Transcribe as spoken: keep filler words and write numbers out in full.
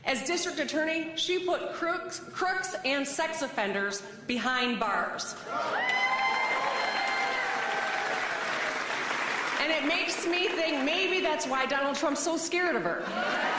As district attorney, she put crooks, crooks and sex offenders behind bars. And it makes me think maybe that's why Donald Trump's so scared of her.